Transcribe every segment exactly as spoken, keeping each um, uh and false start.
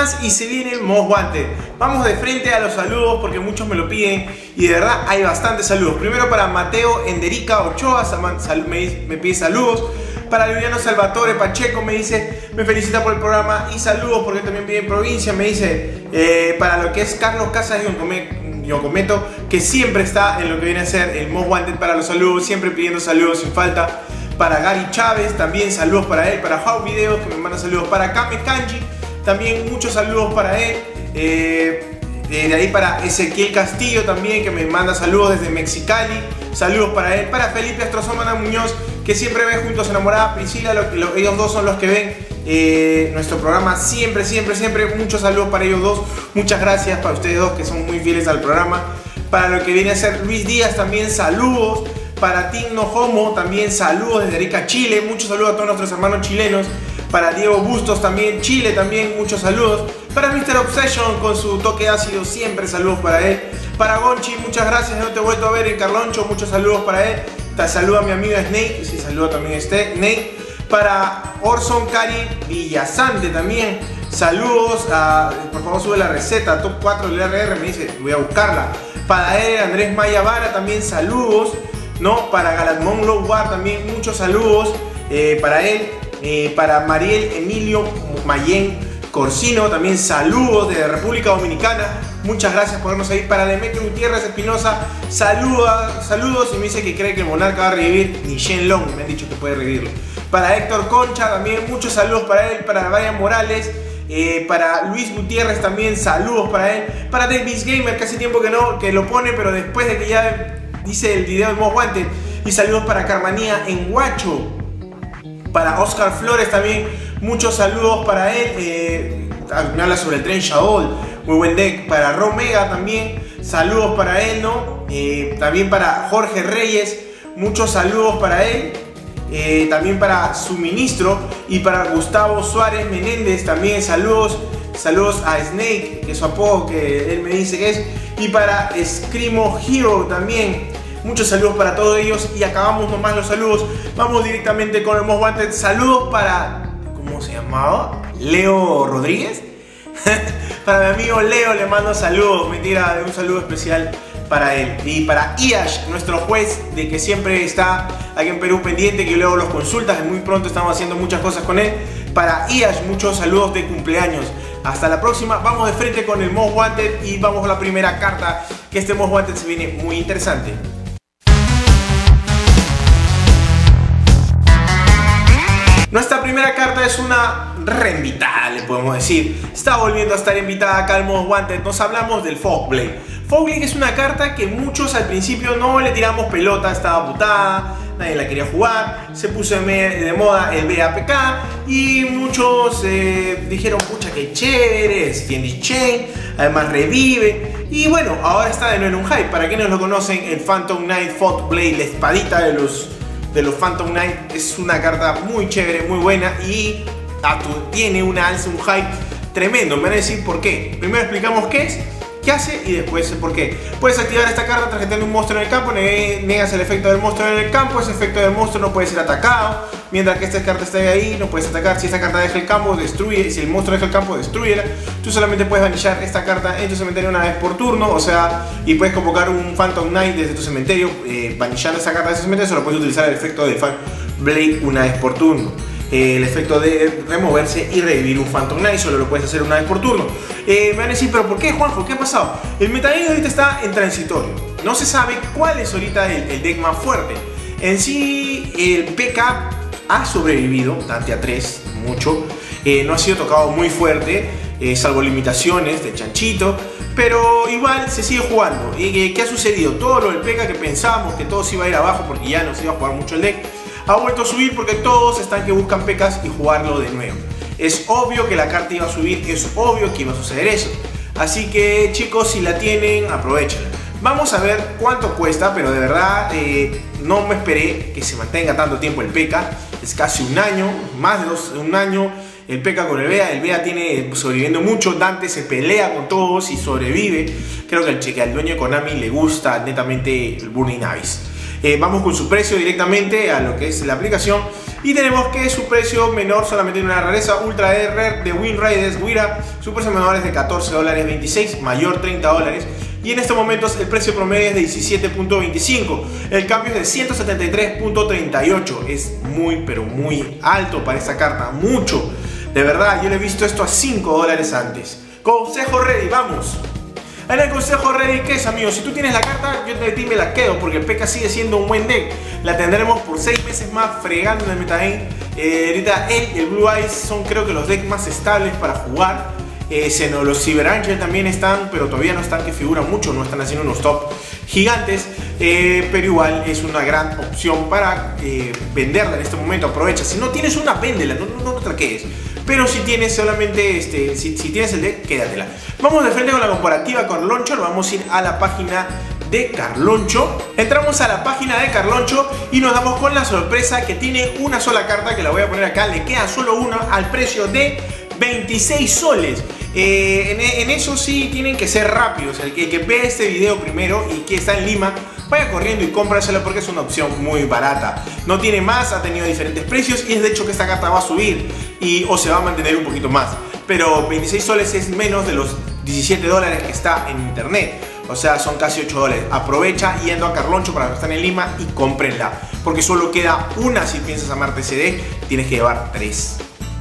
más y se viene Most Wanted. Vamos de frente a los saludos porque muchos me lo piden y de verdad hay bastantes saludos. Primero para Mateo Enderica Ochoa, me, me pide saludos. Para Liliano Salvatore Pacheco me dice, me felicita por el programa y saludos porque también pide provincia. Me dice, eh, para lo que es Carlos Casas yo comento que siempre está en lo que viene a ser el Most Wanted para los saludos, siempre pidiendo saludos sin falta. Para Gary Chávez, también saludos para él. Para How Videos, que me manda saludos. Para Kame Kanji, también muchos saludos para él. Eh, de ahí para Ezequiel Castillo también, que me manda saludos desde Mexicali. Saludos para él. Para Felipe Astrozomana Muñoz, que siempre ve junto a su enamorada Priscila. Lo, lo, ellos dos son los que ven eh, nuestro programa siempre, siempre, siempre. Muchos saludos para ellos dos. Muchas gracias para ustedes dos que son muy fieles al programa. Para lo que viene a ser Luis Díaz también saludos. Para Tigno Homo también saludos desde Arica, Chile. Muchos saludos a todos nuestros hermanos chilenos. Para Diego Bustos también, Chile también, muchos saludos. Para mister Obsession con su toque ácido, siempre saludos para él. Para Gonchi, muchas gracias, no te he vuelto a ver en Carloncho, muchos saludos para él. Te saluda a mi amigo Snake, sí, saludo también a Snake. Para Orson Cari Villasante también, saludos. A, por favor sube la receta, top cuatro del R R, me dice, voy a buscarla. Para él, Andrés Maya Vara también, saludos. ¿No? Para Galatmón Lowbar también muchos saludos eh, para él. Eh, para Mariel Emilio Mayen Corsino también saludos de República Dominicana. Muchas gracias por vernos ahí. Para Demetrio Gutiérrez Espinosa, saluda, saludos y me dice que cree que el monarca va a revivir ni Shenlong, me han dicho que puede revivirlo. Para Héctor Concha también muchos saludos para él. Para Brian Morales. Eh, para Luis Gutiérrez también saludos para él. Para Davis Gamer, que hace tiempo que no que lo pone, pero después de que ya dice el video de Most Wanted. Y saludos para Carmanía en Huacho. Para Oscar Flores también muchos saludos para él. eh, me habla sobre el tren Shaol, muy buen deck. Para Romega también saludos para él, ¿no? Eh, también para Jorge Reyes muchos saludos para él. Eh, también para Suministro y para Gustavo Suárez Menéndez también saludos. Saludos a Snake, que es su apodo, que él me dice que es. Y para Scrimo Hero también. Muchos saludos para todos ellos. Y acabamos nomás los saludos. Vamos directamente con el Most Wanted. Saludos para... ¿Cómo se llamaba? Leo Rodríguez. Para mi amigo Leo le mando saludos. Mentira, un saludo especial para él. Y para Iash, nuestro juez de que siempre está aquí en Perú pendiente, que luego los consultas. Muy pronto estamos haciendo muchas cosas con él. Para Iash, muchos saludos de cumpleaños. Hasta la próxima, vamos de frente con el Most Wanted y vamos a la primera carta, que este Most Wanted se viene muy interesante. Nuestra primera carta es una reinvitada, le podemos decir. Está volviendo a estar invitada acá al Most Wanted. Nos hablamos del Fogblade. Fogblade es una carta que muchos al principio no le tiramos pelota, estaba putada, nadie la quería jugar, se puso de moda el B A P K y muchos eh, dijeron, pucha que chévere, es Fiendish Chain, además revive y bueno, ahora está de nuevo en un hype. Para quienes lo conocen, el Phantom Knight Fogblade, la espadita de los, de los Phantom Knight, es una carta muy chévere, muy buena y tiene una alza, un hype tremendo. Me van a decir por qué. Primero explicamos qué es, qué hace y después el por qué. Puedes activar esta carta tarjetando un monstruo en el campo, negas el efecto del monstruo en el campo, ese efecto del monstruo no puede ser atacado, mientras que esta carta esté ahí no puedes atacar. Si esta carta deja el campo, destruye, si el monstruo deja el campo, destruyela. Tú solamente puedes vanillar esta carta en tu cementerio una vez por turno, o sea, y puedes convocar un Phantom Knight desde tu cementerio, eh, vanillando esta carta de tu cementerio, solo puedes utilizar el efecto de Fogblade una vez por turno. El efecto de removerse y revivir un Phantom Knight solo lo puedes hacer una vez por turno. Eh, me van a decir, pero ¿por qué, Juanjo? ¿Qué ha pasado? El metagame ahorita está en transitorio. No se sabe cuál es ahorita el, el deck más fuerte. En sí, el P K ha sobrevivido, Dante a tres, mucho. Eh, no ha sido tocado muy fuerte, eh, salvo limitaciones de chanchito. Pero igual se sigue jugando. ¿Y qué ha sucedido? Todo lo del P K que pensábamos que todo se iba a ir abajo porque ya no se iba a jugar mucho el deck, ha vuelto a subir porque todos están que buscan P Ks y jugarlo de nuevo. Es obvio que la carta iba a subir, es obvio que iba a suceder eso. Así que chicos, si la tienen, aprovechenla. Vamos a ver cuánto cuesta, pero de verdad eh, no me esperé que se mantenga tanto tiempo el P K. Es casi un año, más de dos, un año el P K con el B A. El B A tiene sobreviviendo mucho. Dante se pelea con todos y sobrevive. Creo que al, que al dueño de Konami le gusta netamente el Burning Abyss. Eh, vamos con su precio directamente a lo que es la aplicación y tenemos que su precio menor solamente tiene una rareza Ultra R de Wind Raiders Guira. Su precio menor es de catorce dólares veintiséis, mayor treinta dólares. Y en estos momentos el precio promedio es de diecisiete punto veinticinco. El cambio es de ciento setenta y tres punto treinta y ocho. Es muy pero muy alto para esta carta, mucho. De verdad, yo le he visto esto a cinco dólares antes. Consejo ready, vamos. En el consejo ready, ¿qué es, amigos? Si tú tienes la carta, yo de ti me la quedo porque el P K sigue siendo un buen deck. La tendremos por seis meses más fregando en el metagame. Eh, ahorita él y el Blue Eyes son, creo que, los decks más estables para jugar. Eh, Seno, los Cyber Angel también están, pero todavía no están, que figuran mucho, no están haciendo unos top gigantes. Eh, pero igual es una gran opción para eh, venderla en este momento. Aprovecha. Si no tienes una, véndela, no, no, no traquees. Pero si tienes solamente, este, si, si tienes el deck, quédatela. Vamos de frente con la comparativa con Carloncho. Vamos a ir a la página de Carloncho. Entramos a la página de Carloncho y nos damos con la sorpresa que tiene una sola carta, que la voy a poner acá. Le queda solo una al precio de veintiséis soles. Eh, en, en eso sí tienen que ser rápidos. El que, el que ve este video primero y que está en Lima, vaya corriendo y cómprasela porque es una opción muy barata. No tiene más, ha tenido diferentes precios y es de hecho que esta carta va a subir y, o se va a mantener un poquito más. Pero veintiséis soles es menos de los diecisiete dólares que está en internet. O sea, son casi ocho dólares. Aprovecha yendo a Carloncho para los que están en Lima y cómprenla. Porque solo queda una si piensas armarte ese deck. Tienes que llevar tres.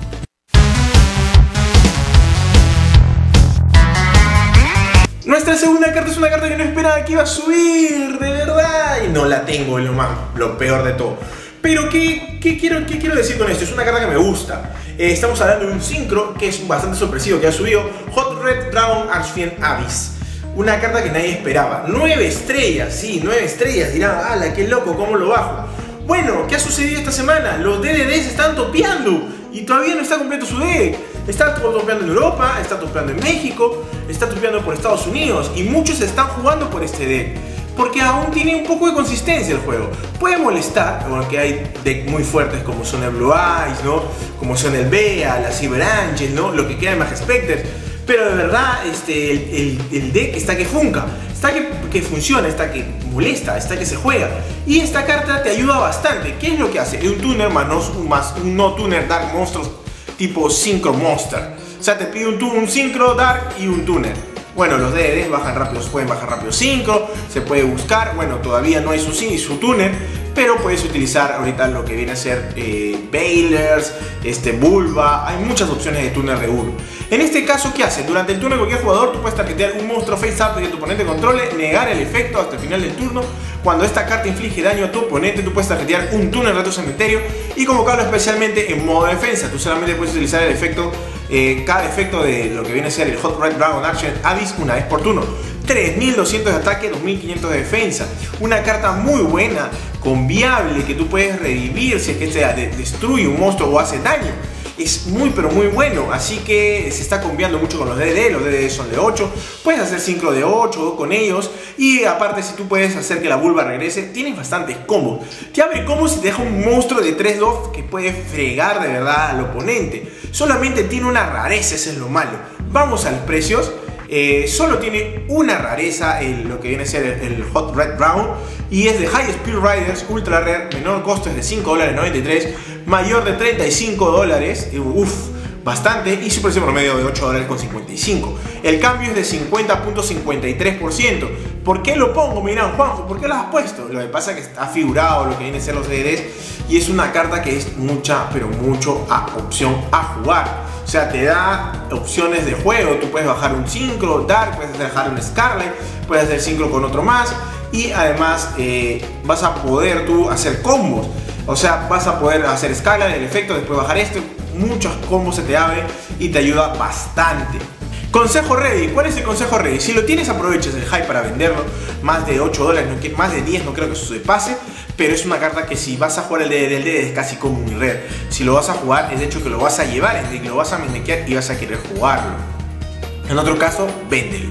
Nuestra segunda carta es una carta que no esperaba que iba a subir, de verdad. Y no la tengo, es lo, más, lo peor de todo. Pero ¿qué, qué, quiero, ¿qué quiero decir con esto? Es una carta que me gusta. Eh, estamos hablando de un Synchro que es bastante sorpresivo, que ha subido Hot Red Dragon Archfiend Abyss. Una carta que nadie esperaba. Nueve estrellas, sí, nueve estrellas. Dirán, ala, qué loco, ¿cómo lo bajo? Bueno, ¿qué ha sucedido esta semana? Los D D Ds están topeando y todavía no está completo su deck. Está topeando en Europa, está topeando en México, está topeando por Estados Unidos y muchos están jugando por este deck porque aún tiene un poco de consistencia el juego. Puede molestar, porque hay decks muy fuertes como son el Blue Eyes, ¿no? Como son el Bea, la Cyber Angel, ¿no? Lo que queda de Mag Specters. Pero de verdad, este, el, el, el deck está que funca, está que, que funciona, está que molesta, está que se juega. Y esta carta te ayuda bastante. ¿Qué es lo que hace? Es un tuner más, no, más un no tuner Dark Monsters tipo Synchro Monster. O sea, te pide un, un Synchro Dark y un tuner. Bueno, los D D Ds bajan rápido, pueden bajar rápido Synchro, se puede buscar. Bueno, todavía no hay su, su tuner, pero puedes utilizar ahorita lo que viene a ser eh, Bailers, este, Bulba. Hay muchas opciones de tuner de uno. En este caso, ¿qué hace? Durante el turno de cualquier jugador, tú puedes targetear un monstruo face up que tu oponente controle, negar el efecto hasta el final del turno. Cuando esta carta inflige daño a tu oponente, tú puedes targetear un tuner de tu cementerio y convocarlo especialmente en modo defensa. Tú solamente puedes utilizar el efecto, eh, cada efecto de lo que viene a ser el Hot Red Dragon Archfiend Abyss una vez por turno. tres mil doscientos de ataque, dos mil quinientos de defensa. Una carta muy buena, conviable, que tú puedes revivir si es que te destruye un monstruo o hace daño. Es muy pero muy bueno, así que se está combiando mucho con los D D D. Los D D D son de ocho, puedes hacer Synchro de ocho con ellos. Y aparte, si tú puedes hacer que la Bulba regrese, tienes bastantes combos. Te abre combos y te deja un monstruo de tres dos que puede fregar de verdad al oponente. Solamente tiene una rareza, eso es lo malo. Vamos a los precios. Eh, solo tiene una rareza, el, lo que viene a ser el, el Hot Red Brown, y es de High Speed Riders Ultra Rare. Menor costo es de cinco dólares noventa y tres, mayor de treinta y cinco dólares, uff, bastante, y su precio promedio de ocho dólares con cincuenta y cinco. El cambio es de cincuenta punto cincuenta y tres por ciento. ¿Por qué lo pongo? Me dirán, Juanjo, ¿por qué lo has puesto? Lo que pasa es que está figurado lo que viene a ser los D D Ds y es una carta que es mucha, pero mucho a opción a jugar. O sea, te da opciones de juego. Tú puedes bajar un Synchro Dark, puedes dejar un Scarlet, puedes hacer Synchro con otro más. Y además eh, vas a poder tú hacer combos. O sea, vas a poder hacer Scarlet, el efecto, después bajar este. Muchos combos se te abren y te ayuda bastante. Consejo ready. ¿Cuál es el consejo ready? Si lo tienes, aproveches el hype para venderlo. Más de ocho dólares, no, más de diez no creo que eso se pase. Pero es una carta que si vas a jugar el D D D, el D D D es casi como un rare. Si lo vas a jugar, es de hecho que lo vas a llevar, es de que lo vas a menequear y vas a querer jugarlo. En otro caso, véndelo.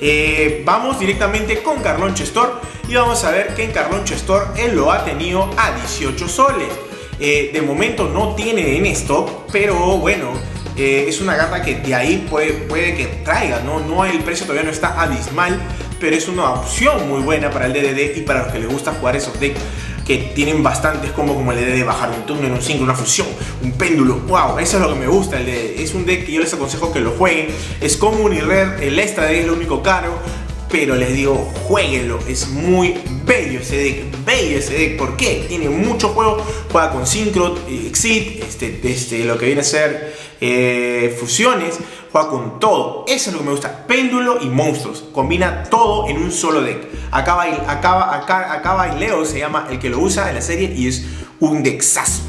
Eh, vamos directamente con Carloncho Store y vamos a ver que en Carloncho Store él lo ha tenido a dieciocho soles. Eh, de momento no tiene en stock, pero bueno, eh, es una carta que de ahí puede, puede que traiga, ¿no? No, el precio todavía no está abismal, pero es una opción muy buena para el D D D y para los que les gusta jugar esos decks que tienen bastantes combos como el D D D, bajar un turno, un cinco, una fusión, un péndulo. Wow, eso es lo que me gusta el D D D. Es un deck que yo les aconsejo que lo jueguen. Es común y rare, el extra deck es lo único caro, pero les digo, jueguenlo, es muy bello ese deck, bello ese deck. ¿Por qué? Tiene mucho juego, juega con Synchro, Exit, este, este, lo que viene a ser eh, fusiones, juega con todo. Eso es lo que me gusta, péndulo y monstruos, combina todo en un solo deck. Acaba, acaba, acaba, acaba y Leo se llama el que lo usa en la serie y es un decksazo.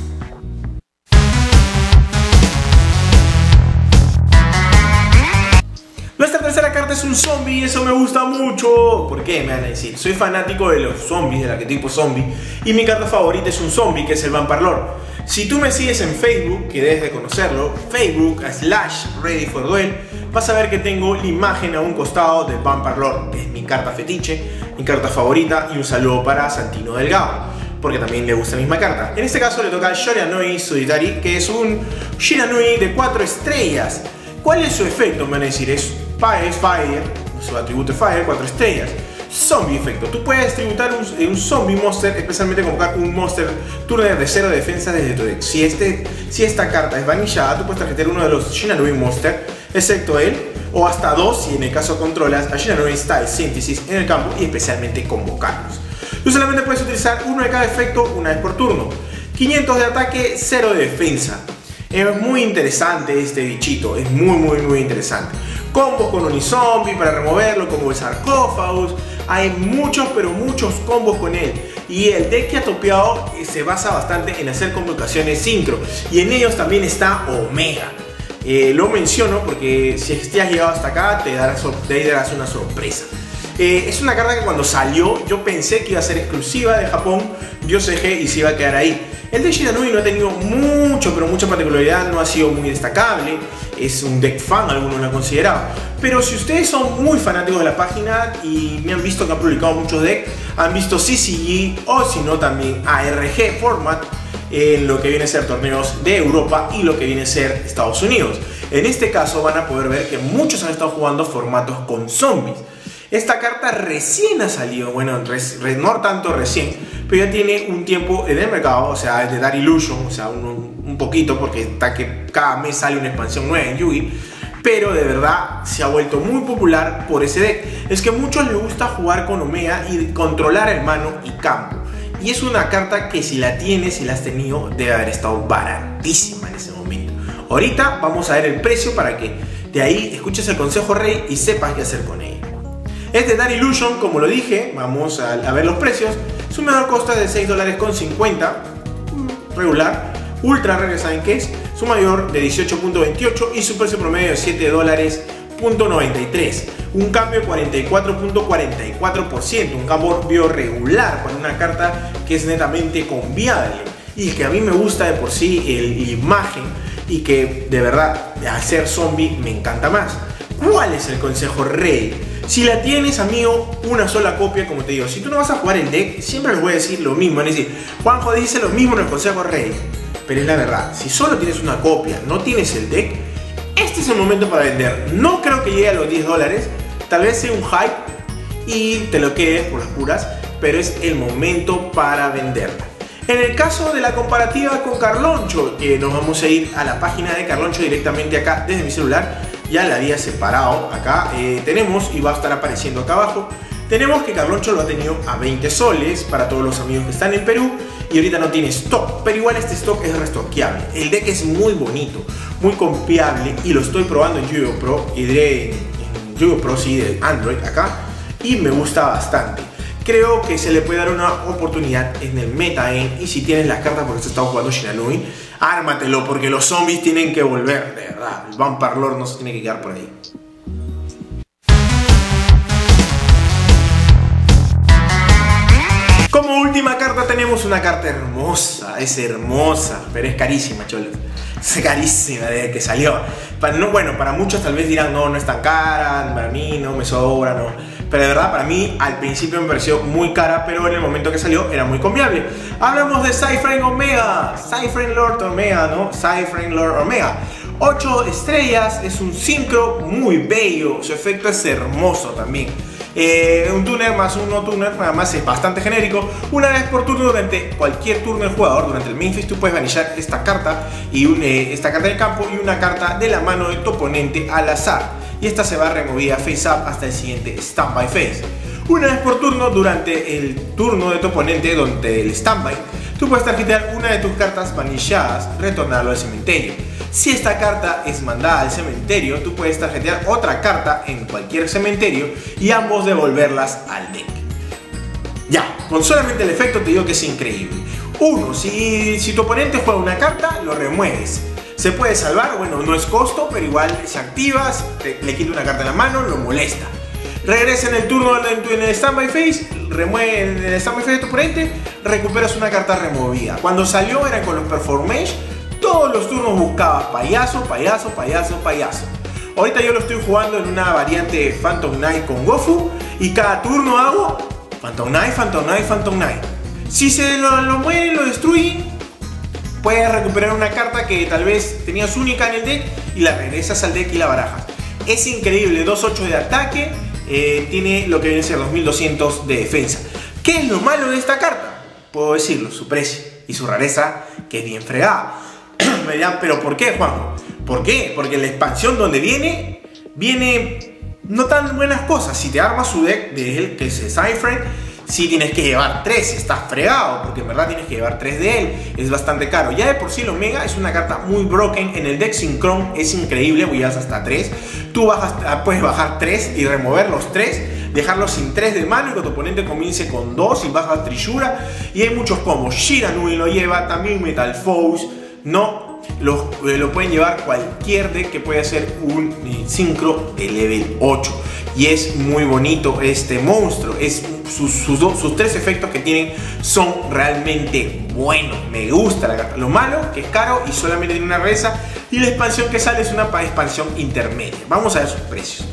Nuestra tercera carta es un zombie y eso me gusta mucho. ¿Por qué? Me van a decir. Soy fanático de los zombies, del arquetipo zombie, y mi carta favorita es un zombie, que es el Vampire Lord. Si tú me sigues en Facebook, que debes de conocerlo, Facebook slash Ready for Duel, vas a ver que tengo la imagen a un costado del Vampire Lord, que es mi carta fetiche, mi carta favorita, y un saludo para Santino Delgado, porque también le gusta la misma carta. En este caso le toca al Shoryanohi Suditari, que es un Shiranui de cuatro estrellas. ¿Cuál es su efecto? Me van a decir, es Fire, Fire, su atributo Fire, cuatro estrellas. Zombie efecto. Tú puedes tributar un, un zombie monster, especialmente convocar un monster turner de cero defensa desde tu deck. Si, este, si esta carta es vanillada, tú puedes tarjetear uno de los Shiranui Monster, excepto él, o hasta dos si en el caso controlas a Shiranui Style Synthesis en el campo y especialmente convocarlos. Tú solamente puedes utilizar uno de cada efecto una vez por turno. quinientos de ataque, cero de defensa. Es muy interesante este bichito, es muy muy muy interesante. Combos con Unizombie para removerlo, como el Sarcófagos. Hay muchos pero muchos combos con él. Y el deck que ha topeado se basa bastante en hacer convocaciones sincro. Y en ellos también está Omega. Eh, lo menciono porque si es que has llegado hasta acá te darás, te darás una sorpresa. Eh, es una carta que cuando salió yo pensé que iba a ser exclusiva de Japón, vio C G y se iba a quedar ahí. El de Shiranui no ha tenido mucho, pero mucha particularidad, no ha sido muy destacable. Es un deck fan, algunos lo han considerado. Pero si ustedes son muy fanáticos de la página y me han visto que han publicado muchos decks, han visto C C G o si no también A R G Format, en lo que viene a ser torneos de Europa y lo que viene a ser Estados Unidos. En este caso van a poder ver que muchos han estado jugando formatos con zombies. Esta carta recién ha salido, bueno, no tanto recién, pero ya tiene un tiempo en el mercado, o sea, es de Dark Illusion, o sea, un, un poquito, porque está que cada mes sale una expansión nueva en Yugi, pero de verdad se ha vuelto muy popular por ese deck. Es que a muchos les gusta jugar con Omega y controlar el mano y campo, y es una carta que si la tienes, si la has tenido, debe haber estado baratísima en ese momento. Ahorita vamos a ver el precio para que de ahí escuches el consejo rey y sepas qué hacer con ella. Este Dark Illusion, como lo dije, vamos a, a ver los precios. Su menor costo es de seis dólares con cincuenta, regular. Ultra rare, ¿saben qué es? Su mayor de dieciocho punto veintiocho y su precio promedio de siete dólares con noventa y tres. Un cambio de cuarenta y cuatro punto cuarenta y cuatro por ciento, un cambio regular para una carta que es netamente conviable y que a mí me gusta de por sí el, la imagen y que de verdad hacer zombie me encanta más. ¿Cuál es el consejo rey? Si la tienes, amigo, una sola copia, como te digo, si tú no vas a jugar el deck, siempre les voy a decir lo mismo, es decir, Juanjo dice lo mismo en el consejo rey, pero es la verdad, si solo tienes una copia, no tienes el deck, este es el momento para vender. No creo que llegue a los diez dólares, tal vez sea un hype y te lo quedes por las puras, pero es el momento para venderla. En el caso de la comparativa con Carloncho, que nos vamos a ir a la página de Carloncho directamente acá desde mi celular, ya la había separado acá, eh, tenemos y va a estar apareciendo acá abajo, tenemos que Carloncho lo ha tenido a veinte soles para todos los amigos que están en Perú y ahorita no tiene stock, pero igual este stock es restoqueable. El deck es muy bonito, muy confiable y lo estoy probando en Yu-Gi-Oh! Pro y de, en Yu-Gi-Oh! Pro, sí, de Android acá, y me gusta bastante. Creo que se le puede dar una oportunidad en el meta ¿eh? Y si tienes las cartas porque se está jugando Shiranui, ármatelo porque los zombies tienen que volver, de verdad. El Vampire Lord no se tiene que quedar por ahí. Como última carta tenemos una carta hermosa, es hermosa, pero es carísima, cholos. Es carísima desde que salió. Para, no, bueno, para muchos tal vez dirán, no, no es tan cara, para mí no me sobra, no. Pero de verdad, para mí al principio me pareció muy cara, pero en el momento que salió era muy confiable. Hablamos de Cyframe Omega, Cyframe Lord Omega, ¿no? Cyframe Lord Omega. ocho estrellas, es un sincro muy bello, su efecto es hermoso también. Eh, un tuner más un no tuner nada más es bastante genérico. Una vez por turno, durante cualquier turno del jugador, durante el main phase, tú puedes vanillar esta carta y un, eh, esta carta del campo y una carta de la mano de tu oponente al azar, y esta se va removida face up hasta el siguiente standby phase. Una vez por turno, durante el turno de tu oponente, donde el standby, tú puedes tarjetear una de tus cartas vanilladas, retornarlo al cementerio. Si esta carta es mandada al cementerio, tú puedes tarjetear otra carta en cualquier cementerio y ambos devolverlas al deck. Ya, con solamente el efecto te digo que es increíble. Uno, si, si tu oponente juega una carta, lo remueves. Se puede salvar, bueno, no es costo, pero igual se activa, te, le quita una carta en la mano, lo molesta. Regresa en el turno en el standby phase, remueve en el standby phase de tu oponente, recuperas una carta removida. Cuando salió era con los Performance. Todos los turnos buscabas payaso, payaso, payaso, payaso. Ahorita yo lo estoy jugando en una variante Phantom Knight con Gofu y cada turno hago Phantom Knight, Phantom Knight, Phantom Knight. Si se lo, lo mueren, lo destruyen, puedes recuperar una carta que tal vez tenías única en el deck y la regresas al deck y la barajas. Es increíble, dos ocho de ataque, eh, tiene lo que viene a ser dos mil doscientos de defensa. ¿Qué es lo malo de esta carta? Puedo decirlo, su precio y su rareza, que es bien fregada. Me dirán, ¿pero por qué, Juanjo? ¿Por qué? Porque la expansión donde viene, viene no tan buenas cosas. Si te armas su deck de él, que es Cypher, sí tienes que llevar tres, estás fregado, porque en verdad tienes que llevar tres de él, es bastante caro. Ya de por sí el Omega es una carta muy broken, en el deck Synchron es increíble, voy hasta tres. Tú bajas, puedes bajar tres y remover los tres, dejarlos sin tres de mano y que tu oponente comience con dos y bajas Trishura. Y hay muchos combos, Shiranui lo lleva, también Metal Foes. No, lo, lo pueden llevar cualquier deck que pueda ser un eh, Synchro de level ocho. Y es muy bonito este monstruo. Es, sus, sus, dos, sus tres efectos que tienen son realmente buenos. Me gusta la carta. Lo malo, que es caro y solamente tiene una rareza. Y la expansión que sale es una expansión intermedia. Vamos a ver sus precios.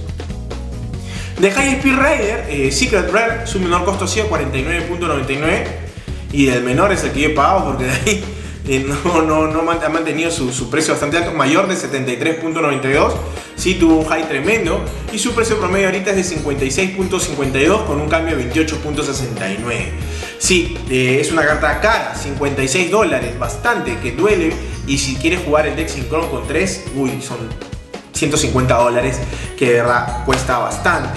De High Speed Rider, eh, Secret Rare, su menor costo ha sido cuarenta y nueve punto noventa y nueve. Y el menor es el que yo he pagado porque de ahí... Eh, no, no, no ha mantenido su, su precio bastante alto, mayor de setenta y tres punto noventa y dos, sí tuvo un high tremendo y su precio promedio ahorita es de cincuenta y seis punto cincuenta y dos con un cambio de veintiocho punto sesenta y nueve. Sí, eh, es una carta cara, cincuenta y seis dólares, bastante, que duele, y si quieres jugar el deck Synchron con tres, uy, son ciento cincuenta dólares, que de verdad cuesta bastante.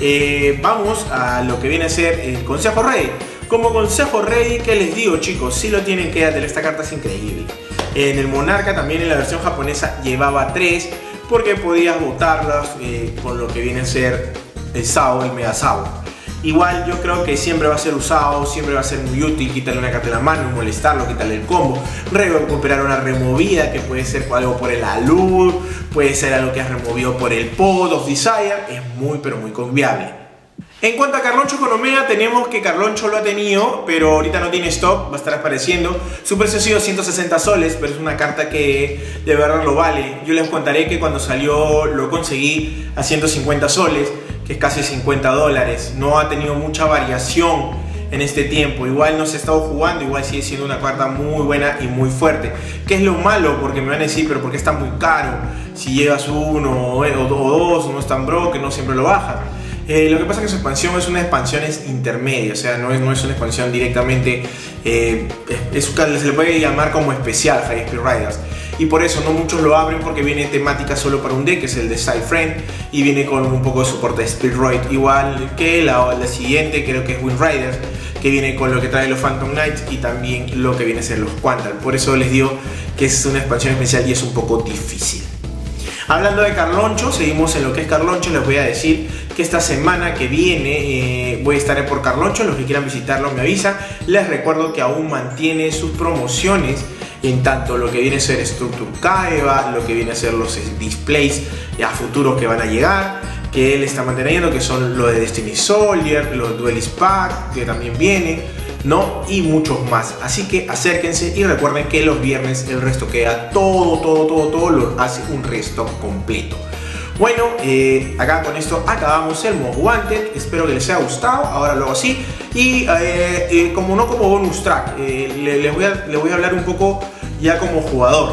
Eh, vamos a lo que viene a ser el consejo rey. Como consejo ready, ¿qué les digo, chicos? Si lo tienen que hacer, esta carta es increíble. En el Monarca, también en la versión japonesa, llevaba tres porque podías botarlas eh, con lo que viene a ser el Sao, el Mega Sao. Igual yo creo que siempre va a ser usado, siempre va a ser muy útil, quitarle una carta de la mano, molestarlo, quitarle el combo, recuperar una removida que puede ser algo por el Alud, puede ser algo que has removido por el Pod of Desire, es muy pero muy confiable. En cuanto a Carloncho con Omega, tenemos que Carloncho lo ha tenido, pero ahorita no tiene stock, va a estar apareciendo. Su precio ha sido ciento sesenta soles, pero es una carta que de verdad lo vale. Yo les contaré que cuando salió lo conseguí a ciento cincuenta soles, que es casi cincuenta dólares. No ha tenido mucha variación en este tiempo. Igual no se ha estado jugando, igual sigue siendo una carta muy buena y muy fuerte. ¿Qué es lo malo? Porque me van a decir, pero porque está muy caro. Si llevas uno o dos, no es tan bro, que no siempre lo bajas. Eh, lo que pasa es que su expansión es una expansión intermedia, o sea, no es, no es una expansión directamente, eh, es, se le puede llamar como especial High Speed Riders. Y por eso no muchos lo abren, porque viene temática solo para un deck, que es el de Cypher, y viene con un poco de soporte de Speedroid, igual que la, la siguiente, creo que es Wind Riders, que viene con lo que trae los Phantom Knights y también lo que viene a ser los Quantal. Por eso les digo que es una expansión especial y es un poco difícil. Hablando de Carloncho, seguimos en lo que es Carloncho. Les voy a decir que esta semana que viene eh, voy a estar por Carloncho. Los que quieran visitarlo me avisan. Les recuerdo que aún mantiene sus promociones en tanto lo que viene a ser Structure Kaiba, lo que viene a ser los displays a futuros que van a llegar, que él está manteniendo, que son los de Destiny Soldier, los Duelist Pack, que también vienen, ¿no? Y muchos más. Así que acérquense y recuerden que los viernes el resto queda todo, todo, todo, todo, lo hace un restock completo. Bueno, eh, acá con esto acabamos el Most Wanted. Espero que les haya gustado. Ahora lo hago así. Y eh, eh, como no como bonus track, eh, les, les, voy a, les voy a hablar un poco ya como jugador.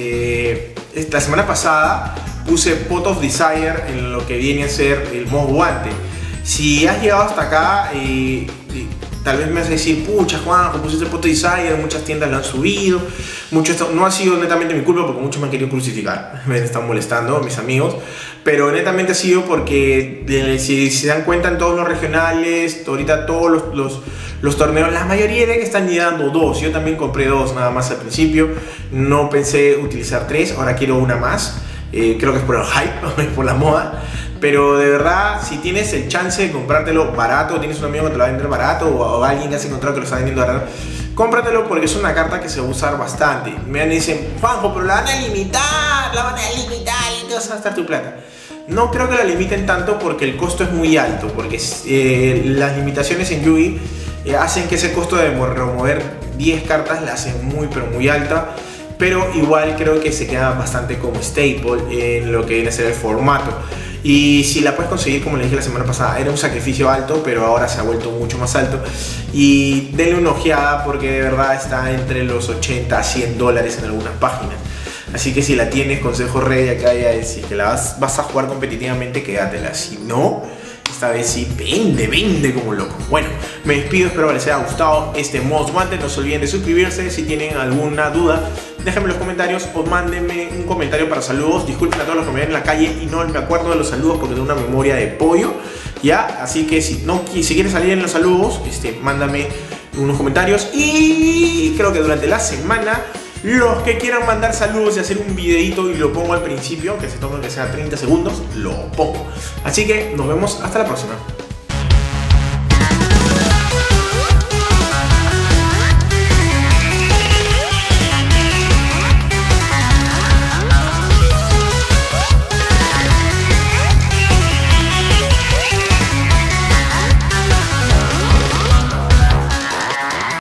Este, esta semana pasada puse Pot of Desire en lo que viene a ser el Most Wanted. Si has llegado hasta acá, eh, eh, tal vez me vas a decir, pucha Juanjo, pusiste Pot Insider, muchas tiendas lo han subido, mucho esto, no ha sido netamente mi culpa porque muchos me han querido crucificar, me están molestando mis amigos, pero netamente ha sido porque eh, si, si se dan cuenta en todos los regionales, ahorita todos los, los, los torneos, la mayoría de que están llegando dos, yo también compré dos nada más al principio, no pensé utilizar tres, ahora quiero una más, eh, creo que es por el hype, por la moda. Pero de verdad, si tienes el chance de comprártelo barato, tienes un amigo que te lo va a vender barato o, o alguien que has encontrado que lo está vendiendo barato, cómpratelo porque es una carta que se va a usar bastante. Me dicen, Juanjo, pero la van a limitar, la van a limitar y te vas a gastar tu plata. No creo que la limiten tanto porque el costo es muy alto, porque eh, las limitaciones en Yugi eh, hacen que ese costo de remover diez cartas la hacen muy pero muy alta. Pero igual creo que se queda bastante como staple en lo que viene a ser el formato. Y si la puedes conseguir, como le dije la semana pasada, era un sacrificio alto, pero ahora se ha vuelto mucho más alto. Y denle una ojeada porque de verdad está entre los ochenta a cien dólares en algunas páginas. Así que si la tienes, consejo rey acá ya es, si que la vas, vas a jugar competitivamente, quédatela. Si no, esta vez sí, vende, vende como loco. Bueno, me despido, espero que les haya gustado este Most Wanted. No se olviden de suscribirse. Si tienen alguna duda, déjenme en los comentarios o mándenme un comentario para saludos. Disculpen a todos los que me ven en la calle y no me acuerdo de los saludos porque tengo una memoria de pollo, ¿ya? Así que si, no, si quieres salir en los saludos, este, mándame unos comentarios. Y creo que durante la semana, los que quieran mandar saludos y hacer un videito y lo pongo al principio, que se tome que sea treinta segundos, lo pongo. Así que nos vemos hasta la próxima.